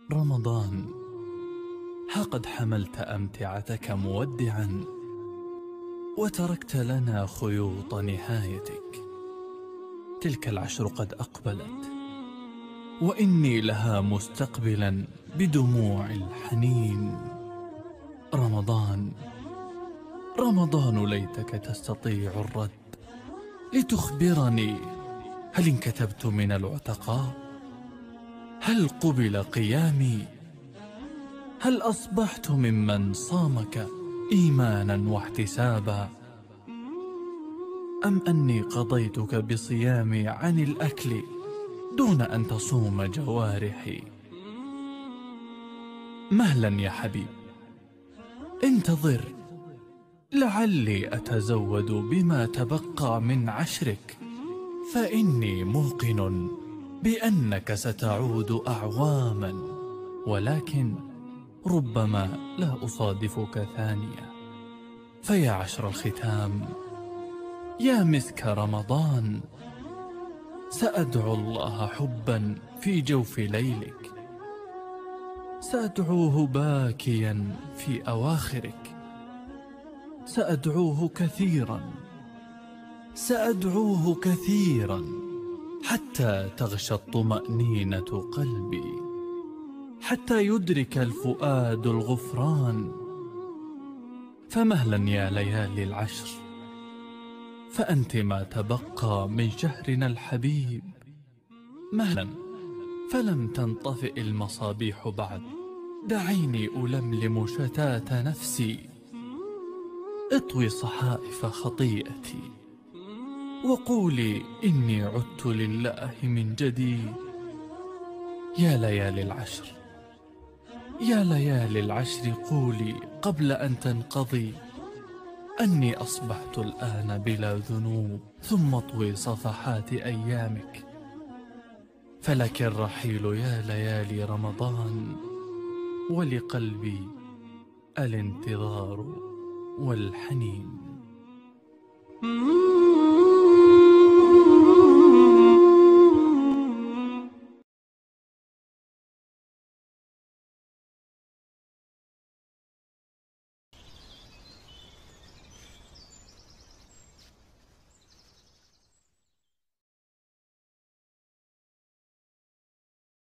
رمضان، ها قد حملت أمتعتك مودعا، وتركت لنا خيوط نهايتك. تلك العشر قد أقبلت، وإني لها مستقبلا بدموع الحنين. رمضان، رمضان، ليتك تستطيع الرد لتخبرني، هل انكتبت من العتقاء؟ هل قبل قيامي؟ هل أصبحت ممن صامك إيمانا واحتسابا؟ أم أني قضيتك بصيامي عن الأكل دون أن تصوم جوارحي؟ مهلا يا حبيب، انتظر، لعلي أتزود بما تبقى من عشرك، فإني موقن بأنك ستعود أعواما، ولكن ربما لا أصادفك ثانية. فيا عشر الختام، يا مسك رمضان، سأدعو الله حبا في جوف ليلك، سأدعوه باكيا في أواخرك، سأدعوه كثيرا، سأدعوه كثيرا، حتى تغشى الطمأنينة قلبي، حتى يدرك الفؤاد الغفران. فمهلا يا ليالي العشر، فأنت ما تبقى من شهرنا الحبيب. مهلا، فلم تنطفئ المصابيح بعد، دعيني ألملم شتات نفسي، اطوي صحائف خطيئتي، وقولي إني عدت لله من جديد. يا ليالي العشر، يا ليالي العشر، قولي قبل أن تنقضي أني أصبحت الآن بلا ذنوب، ثم اطوي صفحات أيامك، فلك الرحيل يا ليالي رمضان، ولقلبي الانتظار والحنين.